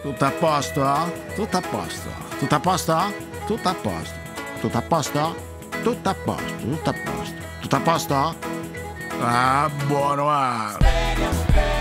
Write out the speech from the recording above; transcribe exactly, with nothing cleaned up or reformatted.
Tutto a posto? Tutto a posto. Tutto a posto? Tutto a posto. Tutto a posto? Tutto a posto. Tutto a posto. Tutto a posto? Ah, buono, ah.